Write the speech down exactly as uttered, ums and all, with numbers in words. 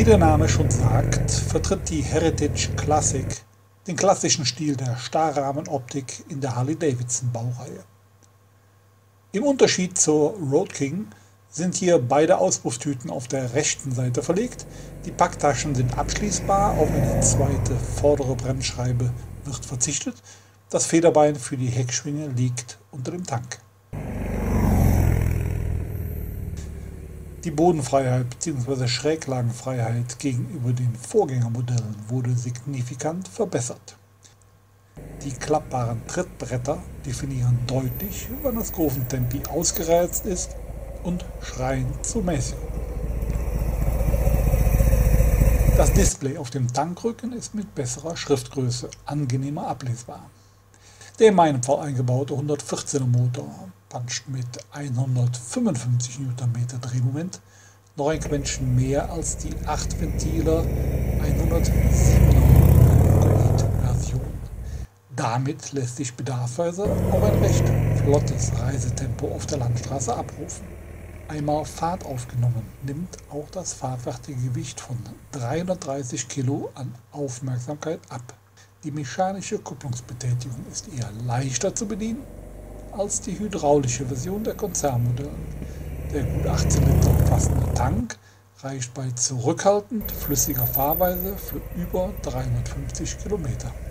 Wie der Name schon sagt, vertritt die Heritage Classic den klassischen Stil der Starrahmenoptik in der Harley-Davidson-Baureihe. Im Unterschied zur Road King sind hier beide Auspufftüten auf der rechten Seite verlegt. Die Packtaschen sind abschließbar, auf eine zweite vordere Bremsscheibe wird verzichtet. Das Federbein für die Heckschwinge liegt unter dem Tank. Die Bodenfreiheit bzw. Schräglagenfreiheit gegenüber den Vorgängermodellen wurde signifikant verbessert. Die klappbaren Trittbretter definieren deutlich, wann das Kurventempi ausgereizt ist und schreien zur Mäßigung. Das Display auf dem Tankrücken ist mit besserer Schriftgröße angenehmer ablesbar. Der in meinem Fall eingebaute hundertvierzehner Motor puncht mit hundertfünfundfünfzig Newtonmeter Drehmoment noch ein Quäntchen mehr als die acht Ventiler hundertsiebener Version. Damit lässt sich bedarfsweise auch ein recht flottes Reisetempo auf der Landstraße abrufen. Einmal Fahrt aufgenommen, nimmt auch das fahrfertige Gewicht von dreihundertdreißig Kilo an Aufmerksamkeit ab. Die mechanische Kupplungsbetätigung ist eher leichter zu bedienen als die hydraulische Version der Konzernmodellen. Der gut achtzehn Liter umfassende Tank reicht bei zurückhaltend flüssiger Fahrweise für über dreihundertfünfzig Kilometer.